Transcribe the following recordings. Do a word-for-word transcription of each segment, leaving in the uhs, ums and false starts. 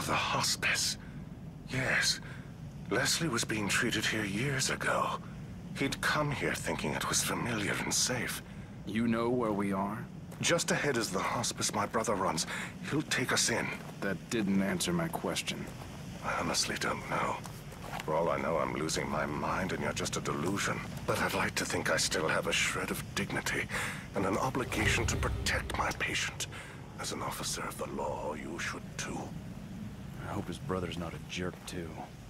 the hospice. Yes. Leslie was being treated here years ago. He'd come here thinking it was familiar and safe. You know where we are? Just ahead is the hospice my brother runs. He'll take us in. That didn't answer my question. I honestly don't know. For all I know, I'm losing my mind and you're just a delusion. But I'd like to think I still have a shred of dignity and an obligation to protect my patient. As an officer of the law, you should too. I hope his brother's not a jerk, too.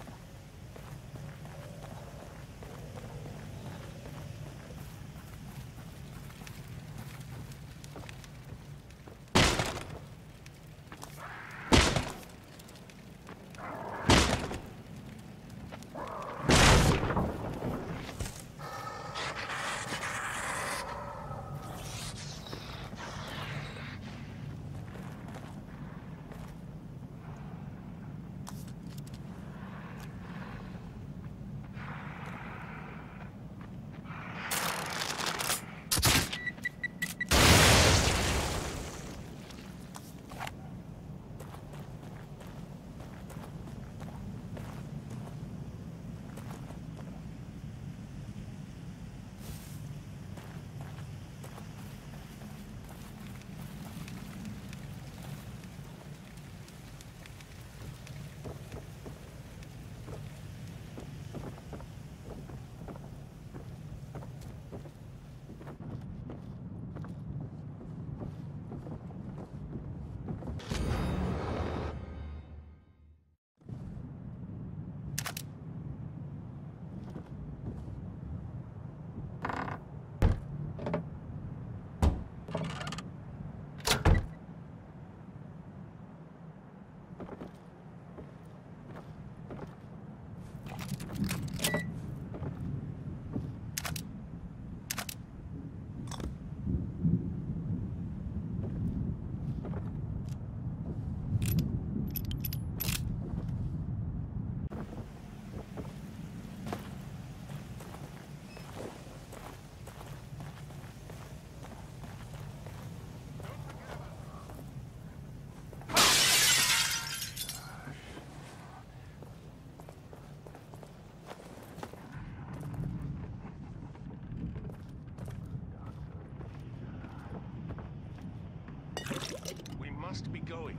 We must be going.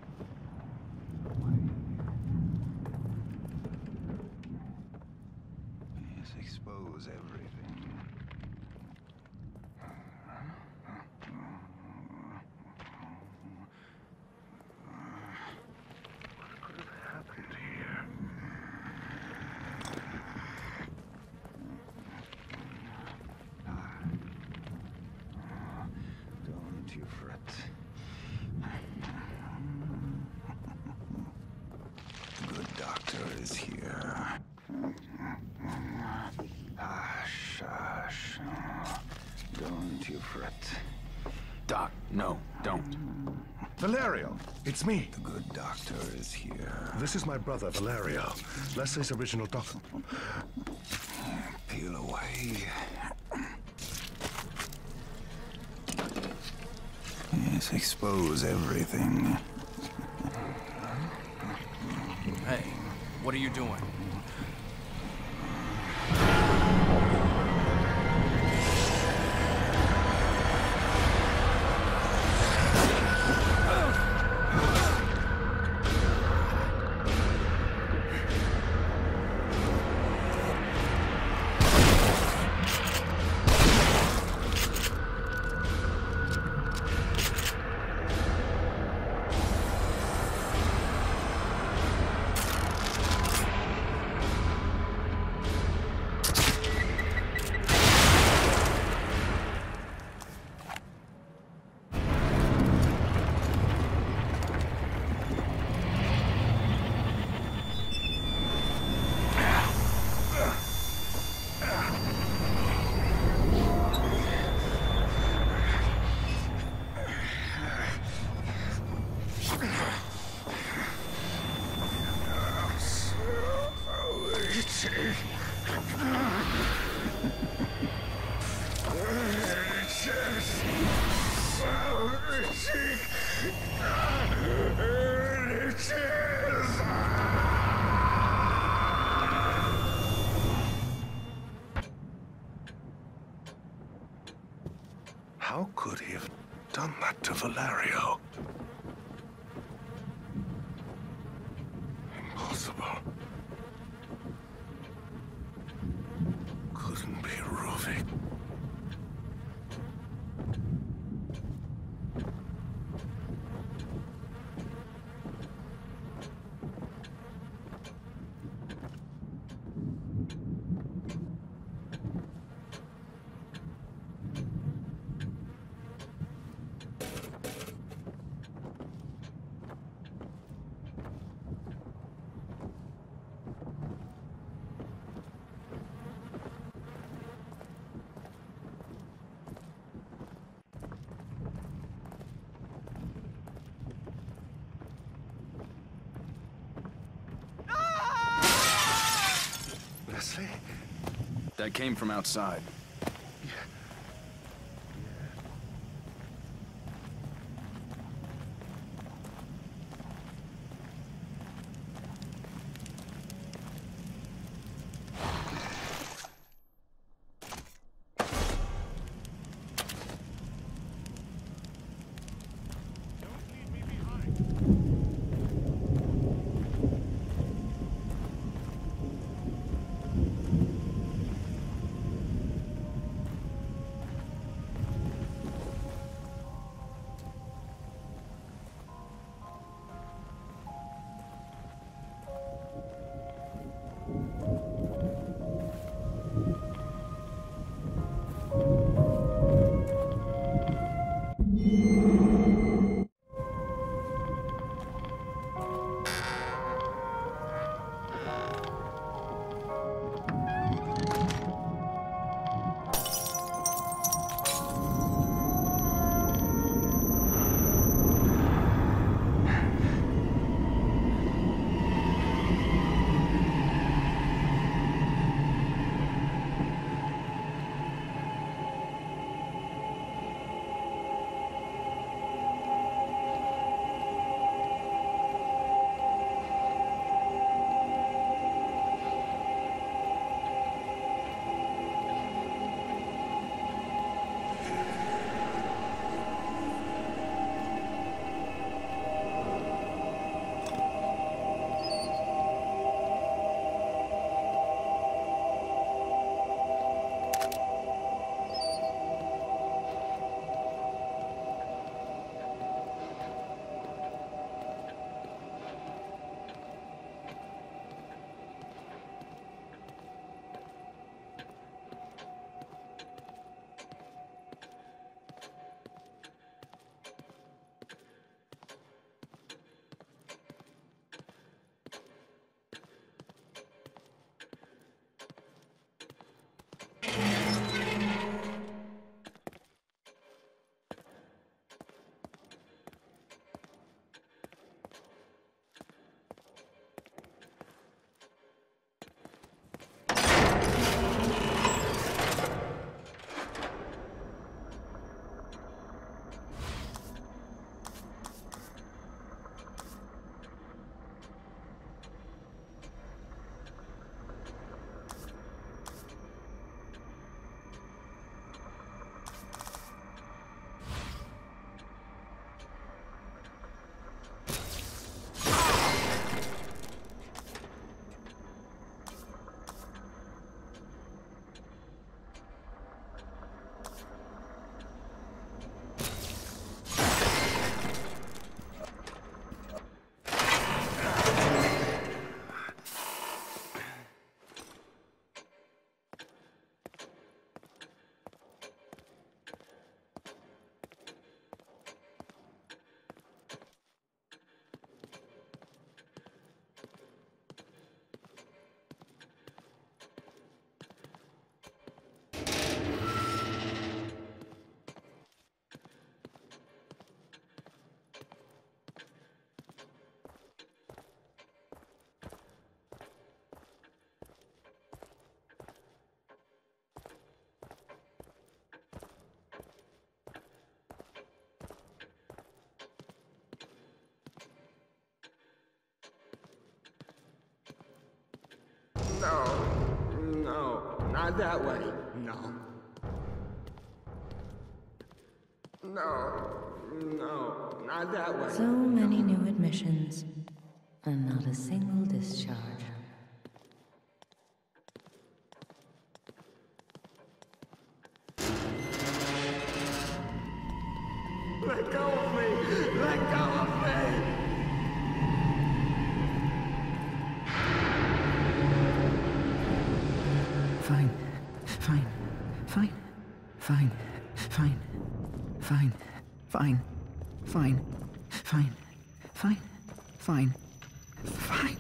Yes, expose everything. What could have happened here? Don't you fret. Good doctor is here. Hush, hush. Don't you fret. Doc, no, don't. Valerio, it's me. The good doctor is here. This is my brother, Valerio. Leslie's original doctor. Peel away. Yes, expose everything. Hey, what are you doing? that to Valerio. Impossible. Couldn't be Ruvik. Leslie? That came from outside. No, no, not that way. No. No, No, not that way. So many new admissions, and not a single discharge. Let go of me! Let go of me! Fine. Fine. Fine. Fine. Fine. Fine. Fine. Fine. Fine. Fine. Fine. Fine.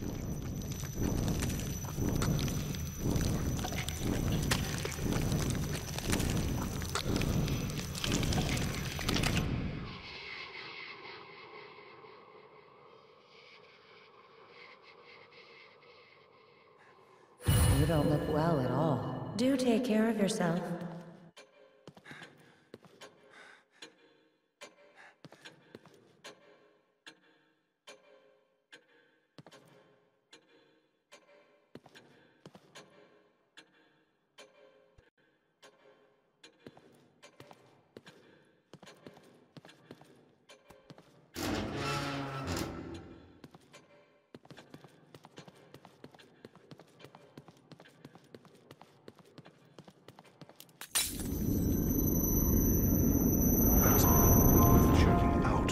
You don't look well at all. Do take care of yourself. That's worth checking out.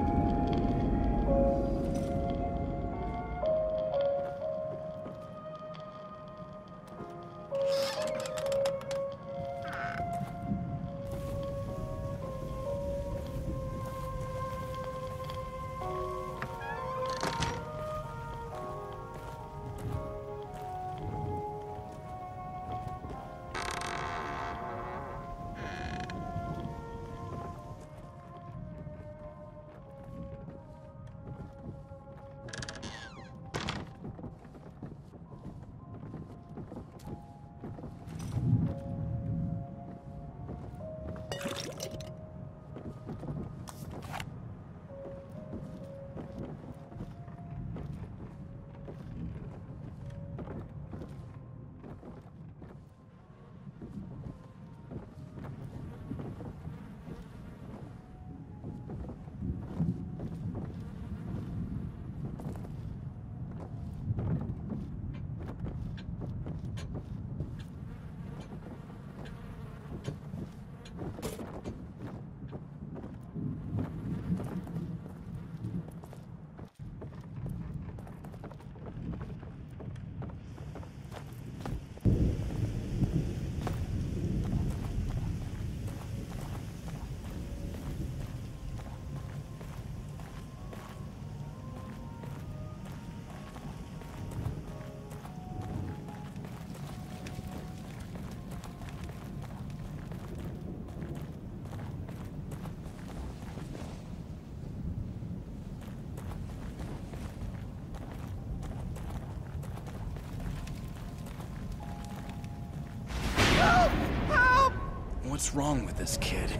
What's wrong with this kid?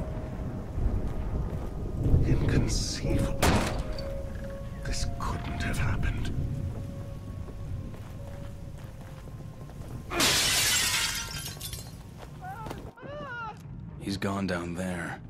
Inconceivable. This couldn't have happened. He's gone down there.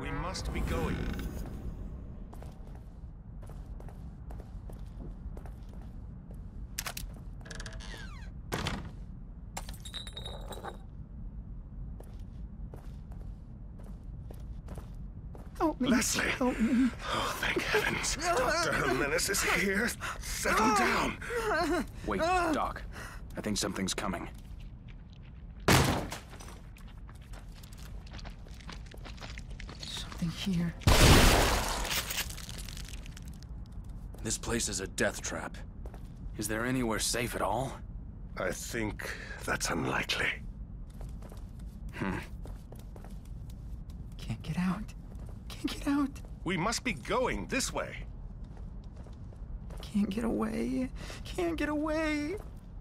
We must be going. Help me. Leslie! Help me. Oh, thank heavens. Doctor Jimenez is here. Settle down. Wait, Doc. I think something's coming. Something here. This place is a death trap. Is there anywhere safe at all? I think that's unlikely. Hmm. Can't get out. Can't get out. We must be going this way. Can't get away. Can't get away.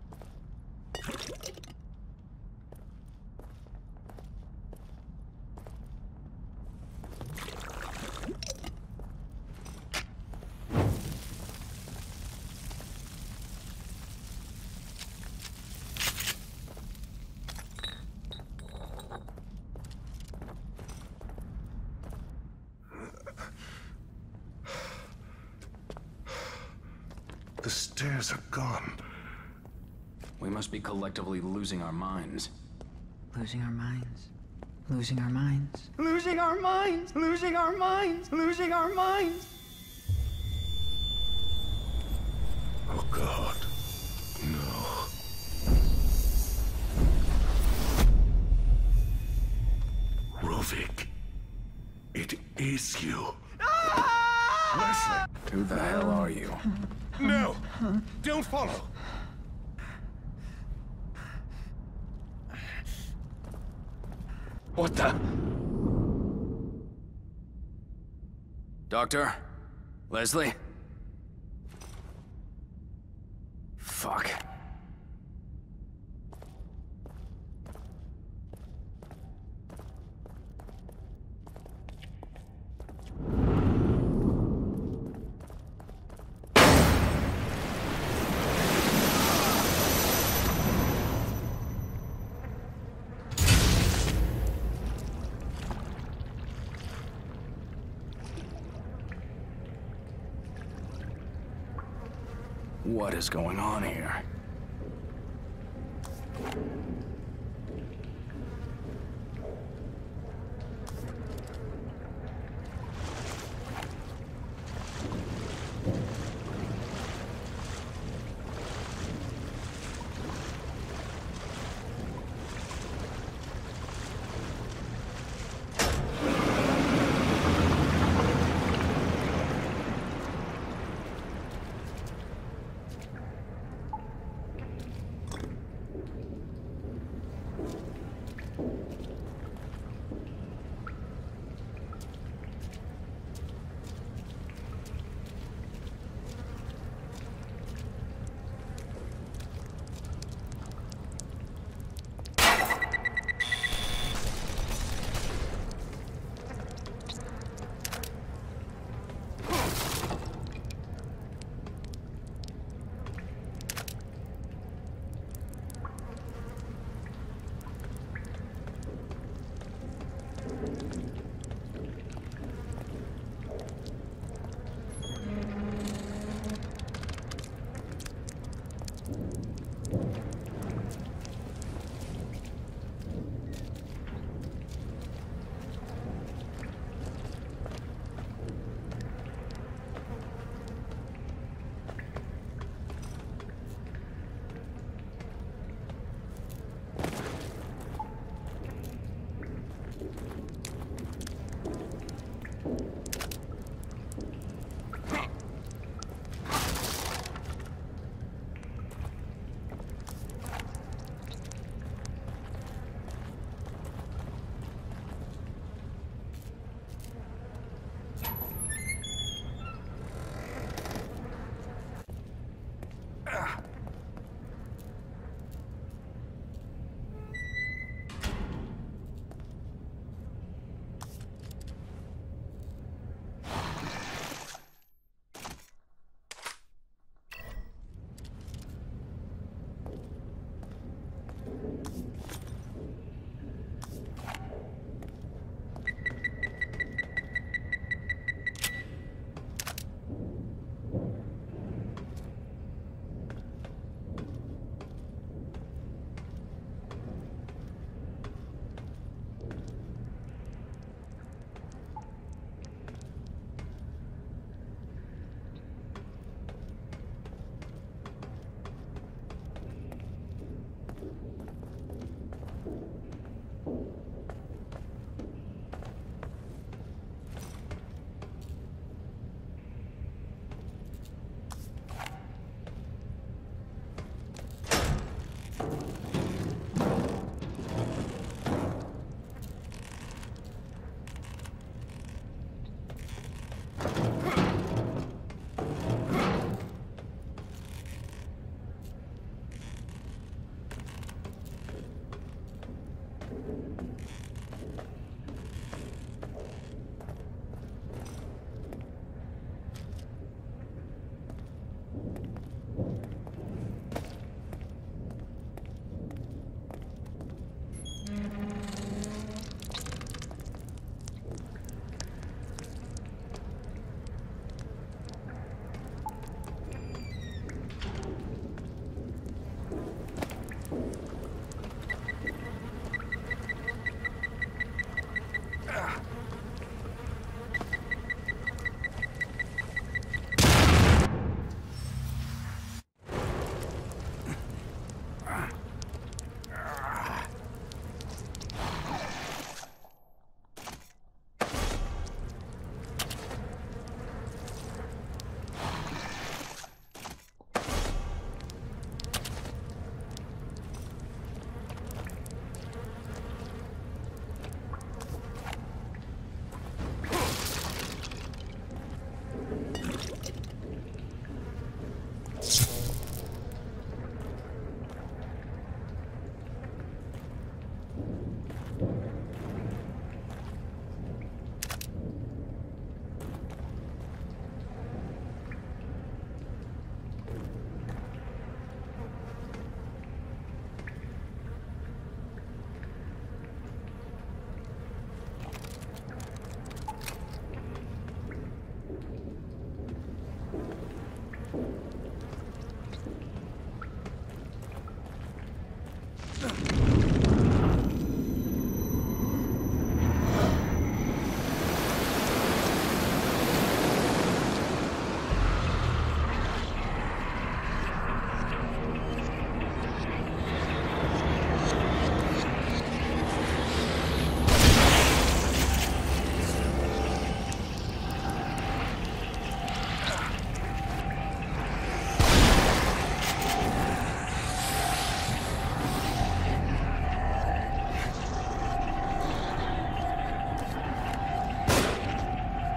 The stairs are gone. We must be collectively losing our minds. Losing our minds. Losing our minds. Losing our minds. Losing our minds. Losing our minds. Oh, God. No. Rovik. It is you. Leslie! Who the hell are you? No! Don't follow! What the? Doctor? Leslie? Fuck. What is going on here?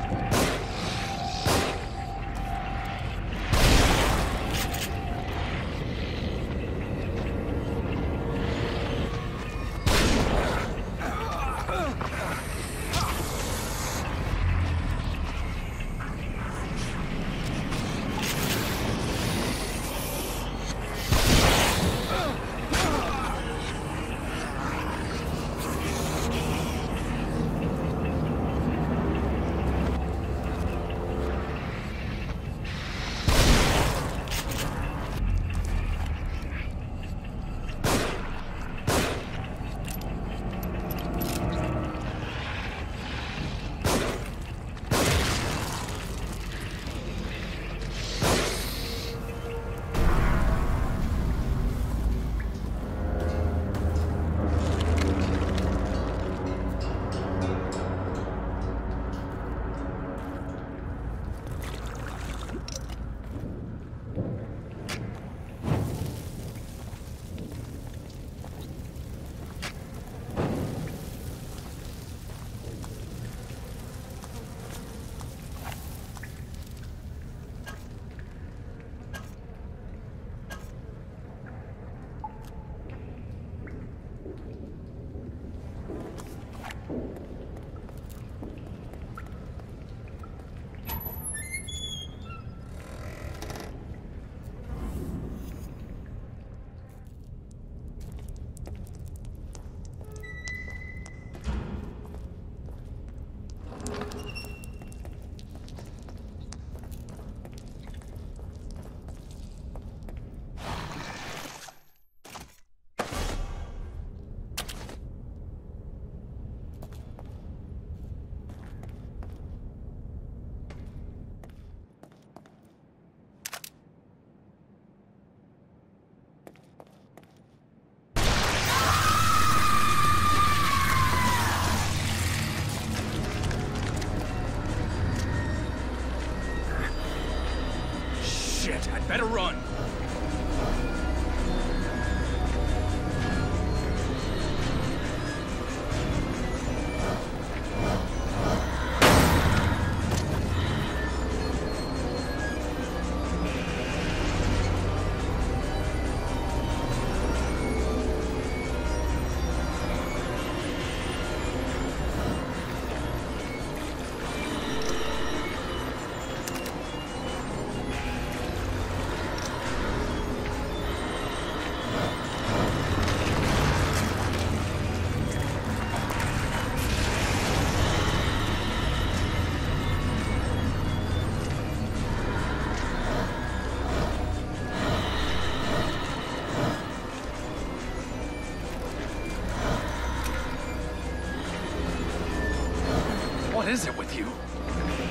Better run. What is it with you?